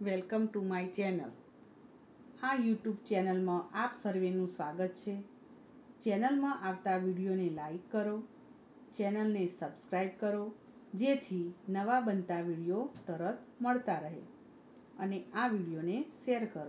Welcome to my channel. આ YouTube ચેનલમાં આપ સર્વેનું સ્વાગત છે। ચેનલમાં આવતા વિડીયોને લાઈક કરો, ચેનલને સબસ્ક્રાઈબ કરો, જેથી નવા બનતા વિડીયો તરત મળતા રહે, અને આ વિડીયોને શેર કરો।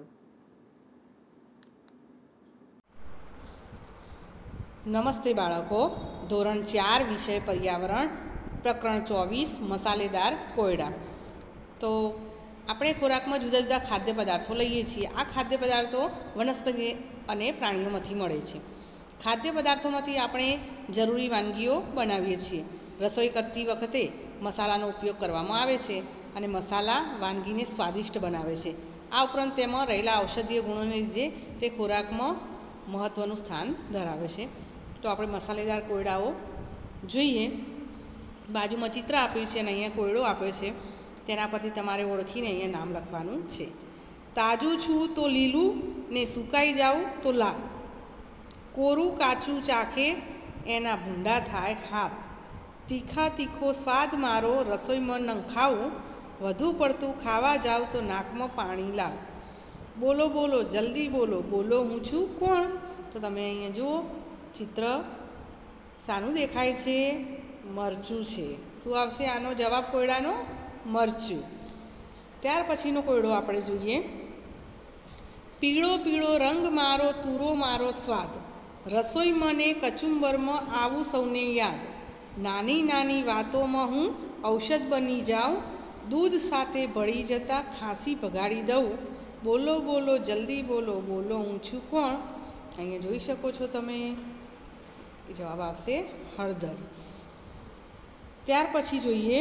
નમસ્તે બાળકો, ધોરણ 4 વિષય પર્યાવરણ, પ્રકરણ 24 મસાલેદાર કોયડા। તો આપણે ખોરાકમાં જુદા જુદા ખાદ્ય પદાર્થો લઈએ છીએ। આ ખાદ્ય પદાર્થો વનસ્પતિ અને પ્રાણીઓમાંથી મળે છે। ખાદ્ય પદાર્થોમાંથી આપણે જરૂરી વાનગીઓ બનાવીએ છીએ। રસોઈ કરતી વખતે મસાલાનો ઉપયોગ કરવામાં આવે છે, અને મસાલા વાનગીને સ્વાદિષ્ટ બનાવે છે। આ ઉપરાંત તેમાં રહેલા ઔષધીય ગુણોને લીધે તે ખોરાકમાં મહત્ત્વનું સ્થાન ધરાવે છે। તો આપણે મસાલેદાર કોયડાઓ જોઈએ। બાજુમાં ચિત્ર આપ્યું છે અને અહીંયા કોયડો આપ્યો છે, તેના પરથી તમારે ઓળખીને અહીંયા નામ લખવાનું છે। તાજું છું તો લીલું, ને સુકાઈ જાઉં તો લાલ, કોરું કાચું ચાખે એના ભૂંડા થાય હાલ, તીખા તીખો સ્વાદ મારો રસોઈમાં નંખાવું, વધુ પડતું ખાવા જાઉં તો નાકમાં પાણી લાવ, બોલો બોલો જલ્દી બોલો, બોલો હું છું કોણ। તો તમે અહીંયા જુઓ, ચિત્ર શાનું દેખાય છે? મરચું છે। શું આવશે આનો જવાબ કોયડાનો? મરચું। ત્યાર પછીનો કોયડો આપણે જોઈએ। પીળો પીળો રંગ મારો, તુરો મારો સ્વાદ, રસોઈ મને કચુંબરમાં આવું સૌને યાદ, નાની નાની વાતોમાં હું ઔષધ બની જાઉં, દૂધ સાથે ભળી જતાં ખાંસી ભગાડી દઉં, બોલો બોલો જલ્દી બોલો, બોલો હું છું કોણ। અહીંયા જોઈ શકો છો તમે, જવાબ આવશે હળદર। ત્યાર પછી જોઈએ,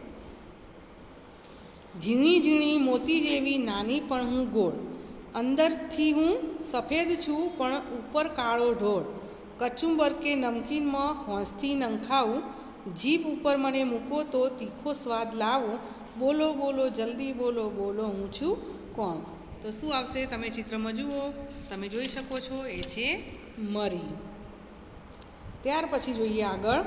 ઝીણી ઝીણી મોતી જેવી નાની પણ હું ગોળ, અંદરથી હું સફેદ છું પણ ઉપર કાળો ઢોળ, કચુંબર કે નમકીનમાં હોંશથી નંખાવું, જીભ ઉપર મને મૂકો તો તીખો સ્વાદ લાવું, બોલો બોલો જલ્દી બોલો, બોલો હું છું કોણ। તો શું આવશે? તમે ચિત્રમાં જુઓ, તમે જોઈ શકો છો, એ છે મરી। ત્યાર પછી જોઈએ આગળ,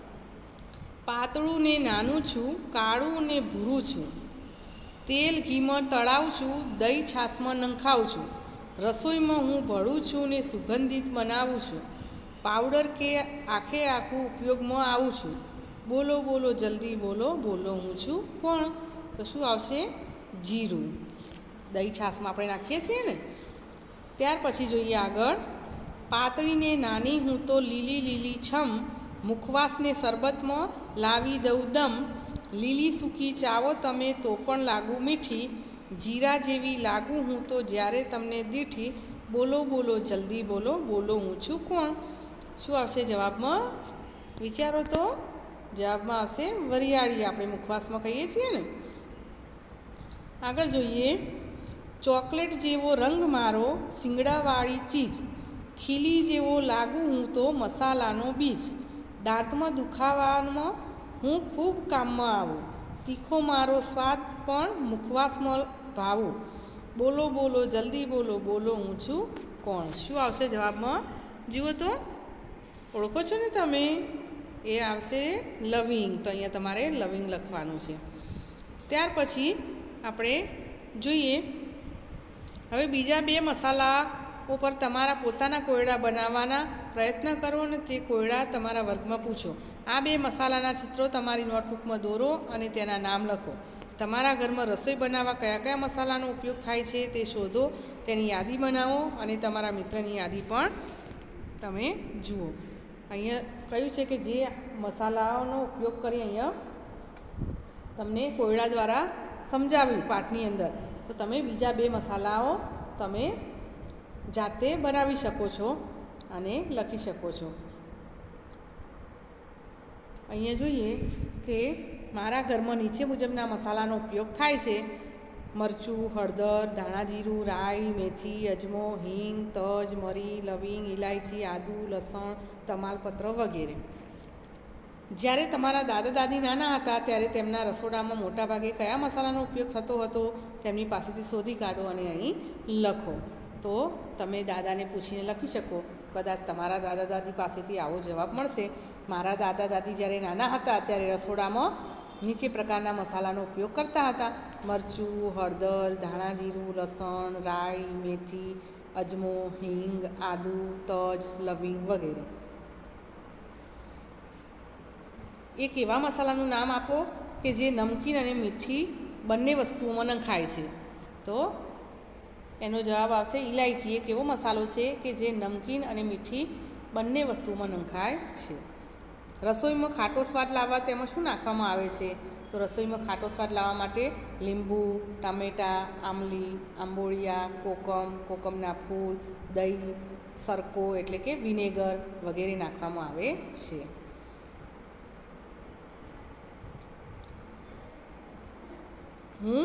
પાતળું ને નાનું છું, કાળું ને ભૂરું છું, તેલ ઘીમાં તળાવું છું, દહીં છાશમાં નંખાવું છું, રસોઈમાં હું ભળું છું ને સુગંધિત બનાવું છું, પાવડર કે આખે આખું ઉપયોગમાં આવું છું, બોલો બોલો જલ્દી બોલો, બોલો હું છું કોણ। તો શું આવશે? જીરું। દહીં છાશમાં આપણે નાખીએ છીએ ને। ત્યાર પછી જોઈએ આગળ, પાતળીને નાની હું તો લીલી લીલી છમ, મુખવાસને શરબતમાં લાવી દઉં દમ, લીલી સૂકી ચાવો તમે તો પણ લાગુ મીઠી, જીરા જેવી લાગુ હું તો જ્યારે તમને દીઠી, બોલો બોલો જલ્દી બોલો, બોલો હું છું કોણ। શું આવશે જવાબમાં? વિચારો તો। જવાબમાં આવશે વરિયાળી, આપણે મુખવાસમાં કહીએ છીએ ને। આગળ જોઈએ, ચોકલેટ જેવો રંગ મારો, શિંગડાવાળી ચીજ, ખીલી જેવો લાગુ હું તો મસાલાનો બીજ, દાંતમાં દુખાવામાં હું ખૂબ કામમાં આવું, તીખો મારો સ્વાદ પણ મુખવાસમાં ભાવું, બોલો બોલો જલ્દી બોલો, બોલો હું છું કોણ। શું આવશે જવાબમાં? જુઓ તો, ઓળખો છો ને તમે? એ આવશે લવિંગ। તો અહીંયા તમારે લવિંગ લખવાનું છે। ત્યાર પછી આપણે જોઈએ, હવે બીજા બે મસાલા ઉપર તમારા પોતાના કોયડા બનાવવાના પ્રયત્ન કરો, અને તે કોયડા તમારા વર્ગમાં પૂછો। આ બે મસાલાના ચિત્રો તમારી નોટબુકમાં દોરો અને તેના નામ લખો। તમારા ઘરમાં રસોઈ બનાવવા કયા કયા મસાલાનો ઉપયોગ થાય છે તે શોધો, તેની યાદી બનાવો, અને તમારા મિત્રની યાદી પણ તમે જુઓ। અહીંયા કહ્યું છે કે જે મસાલાઓનો ઉપયોગ કરી અહીંયા તમને કોયડા દ્વારા સમજાવ્યું પાઠની અંદર, તો તમે બીજા બે મસાલાઓ તમે જાતે બનાવી શકો છો અને લખી શકો છો। અહીંયા જોઈએ કે મારા ઘરમાં નીચે મુજબના મસાલાનો ઉપયોગ થાય છે: મરચું, હળદર, ધાણા જીરું, રાઈ, મેથી, અજમો, હિંગ, તજ, મરી, લવિંગ, ઇલાયચી, આદુ, લસણ, તમાલપત્ર વગેરે। જ્યારે તમારા દાદા દાદી નાના હતા ત્યારે તેમના રસોડામાં મોટાભાગે કયા મસાલાનો ઉપયોગ થતો હતો તેમની પાસેથી શોધી કાઢો અને અહીં લખો। તો તમે દાદાને પૂછીને લખી શકો, કદાચ તમારા દાદા દાદી પાસેથી આવો જવાબ મળશે। મારા દાદા દાદી જ્યારે નાના હતા ત્યારે રસોડામાં નીચે પ્રકારના મસાલાનો ઉપયોગ કરતા હતા: મરચું, હળદર, ધાણા જીરું, લસણ, રાઈ, મેથી, અજમો, હિંગ, આદુ, તજ, લવિંગ વગેરે. એક એવા મસાલાનું નામ આપો કે જે નમકીન અને મીઠી બંને વસ્તુઓમાં નંખાય છે. તો એનો જવાબ આવશે ઇલાયચી. એક એવો મસાલો છે કે જે નમકીન અને મીઠી બંને વસ્તુઓમાં નંખાય છે. રસોઈમાં ખાટો સ્વાદ લાવવા તેમાં શું નાખવામાં આવે છે? તો રસોઈમાં ખાટો સ્વાદ લાવવા માટે લીંબુ, ટામેટાં, આમલી, આંબોળિયા, કોકમ, કોકમના ફૂલ, દહીં, સરકો એટલે કે વિનેગર વગેરે નાખવામાં આવે છે. હું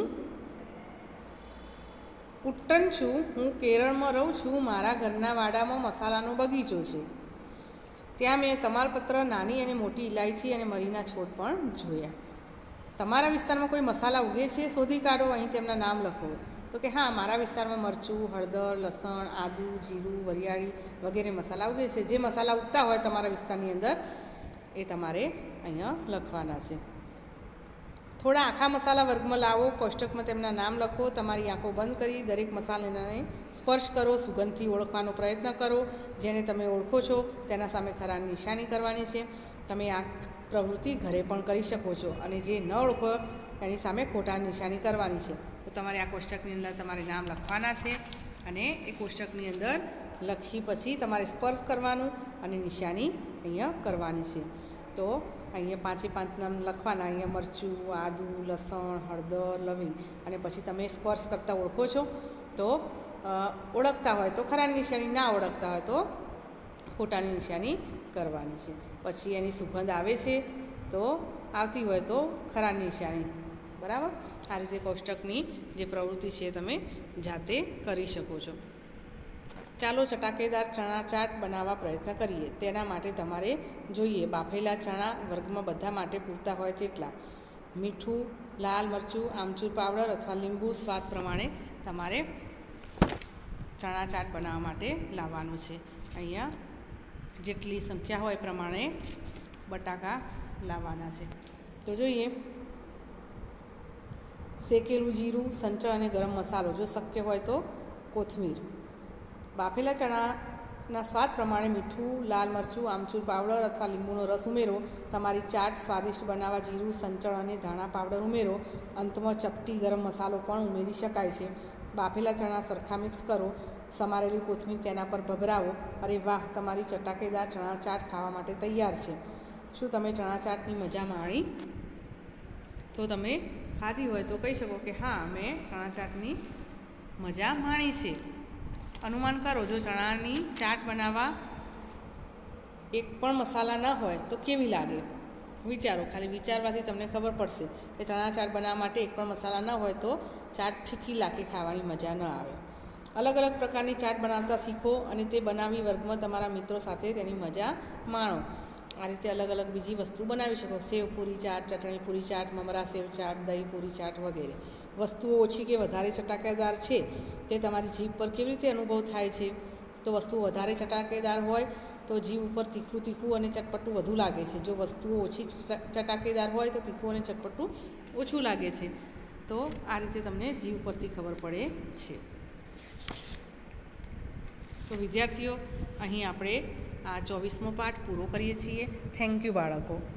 કુટ્ટન છું. હું કેરળમાં રહું છું. મારા ઘરના વાડામાં મસાલાનો બગીચો છે. ત્યાં મેં તમાલપત્ર, નાની અને મોટી ઇલાયચી અને મરીના છોડ પણ જોયા. તમારા વિસ્તારમાં કોઈ મસાલા ઉગે છે? શોધી કાઢો. અહીં તેમના નામ લખો. તો કે હા, મારા વિસ્તારમાં મરચું, હળદર, લસણ, આદુ, જીરું, વરિયાળી વગેરે મસાલા ઉગે છે. જે મસાલા ઉગતા હોય તમારા વિસ્તારની અંદર એ તમારે અહીંયા લખવાના છે. થોડા આખા મસાલા વર્ગમાં લાવો. કોષ્ટકમાં તેમના નામ લખો. તમારી આંખો બંધ કરી દરેક મસાલાને સ્પર્શ કરો. સુગંધથી ઓળખવાનો પ્રયત્ન કરો. જેને તમે ઓળખો છો તેના સામે ખરાની નિશાની કરવાની છે. તમે આ પ્રવૃત્તિ ઘરે પણ કરી શકો છો અને જે ન ઓળખો એની સામે ખોટાની નિશાની કરવાની છે. તો તમારે આ કોષ્ટકની અંદર તમારે નામ લખવાના છે અને એ કોષ્ટકની અંદર લખી પછી તમારે સ્પર્શ કરવાનું અને નિશાની અહીંયા કરવાની છે. તો અહીંયા 5 નામ લખવાના. અહીંયા મરચું, આદુ, લસણ, હળદર, લવિંગ અને પછી તમે સ્પર્શ કરતાં ઓળખો છો તો ઓળખતા હોય તો ખરાની નિશાની, ના ઓળખતા હોય તો ખોટાની નિશાની કરવાની છે. પછી એની સુગંધ આવે છે તો આવતી હોય તો ખરાની નિશાની. બરાબર. આ રીતે કોષ્ટકની જે પ્રવૃત્તિ છે તમે જાતે કરી શકો છો. ચાલો ચટાકેદાર ચણા ચાટ બનાવવા પ્રયત્ન કરીએ. તેના માટે તમારે જોઈએ બાફેલા ચણા વર્ગમાં બધા માટે પૂરતા હોય તેટલા, મીઠું, લાલ મરચું, આમચૂર પાવડર અથવા લીંબુ સ્વાદ પ્રમાણે તમારે ચણા ચાટ બનાવવા માટે લાવવાનું છે. અહીંયા જેટલી સંખ્યા હોય એ પ્રમાણે બટાકા લાવવાના છે. તો જોઈએ શેકેલું જીરું, સંચળ અને ગરમ મસાલો, જો શક્ય હોય તો કોથમીર. બાફેલા ચણાના સ્વાદ પ્રમાણે મીઠું, લાલ મરચું, આમચૂર પાવડર અથવા લીંબુનો રસ ઉમેરો. તમારી ચાટ સ્વાદિષ્ટ બનાવવા જીરું, સંચળ અને ધાણા પાવડર ઉમેરો. અંતમાં ચપટી ગરમ મસાલો પણ ઉમેરી શકાય છે. બાફેલા ચણા સરખા મિક્સ કરો. સમારેલી કોથમીર તેના પર ભભરાવો. અરે વાહ, તમારી ચટાકેદાર ચણા ચાટ ખાવા માટે તૈયાર છે. શું તમે ચણા ચાટની મજા માણી? તો તમે ખાધી હોય તો કહી શકો કે હા, મેં ચણા ચાટની મજા માણી છે. અનુમાન કરો, જો ચણાની ચાટ બનાવવા એક પણ મસાલા ન હોય તો કેવી લાગે? વિચારો. ખાલી વિચારવાથી તમને ખબર પડશે કે ચણા ચાટ બનાવવા માટે એક પણ મસાલા ન હોય તો ચાટ ફીકી લાગે, ખાવાની મજા ન આવે. અલગ અલગ પ્રકારની ચાટ બનાવતા શીખો અને તે બનાવી વર્ગમાં તમારા મિત્રો સાથે તેની મજા માણો. આ રીતે અલગ અલગ બીજી વસ્તુ બનાવી શકો. સેવ પૂરી ચાટ, ચટણી પૂરી ચાટ, મમરા સેવ ચાટ, દહીં પૂરી ચાટ વગેરે. વસ્તુઓ ઓછી કે વધારે ચટાકેદાર છે તે તમારી જીભ પર કેવી રીતે અનુભવ થાય છે? તો વસ્તુઓ વધારે ચટાકેદાર હોય તો જીભ ઉપર તીખું તીખું અને ચટપટું વધુ લાગે છે. જો વસ્તુઓ ઓછી ચટાકેદાર હોય તો તીખું અને ચટપટું ઓછું લાગે છે. તો આ રીતે તમને જીભ પરથી ખબર પડે છે. તો વિદ્યાર્થીઓ, અહીં આપણે આ 24મો પાઠ પૂરો કરીએ છીએ. થેન્ક યુ બાળકો.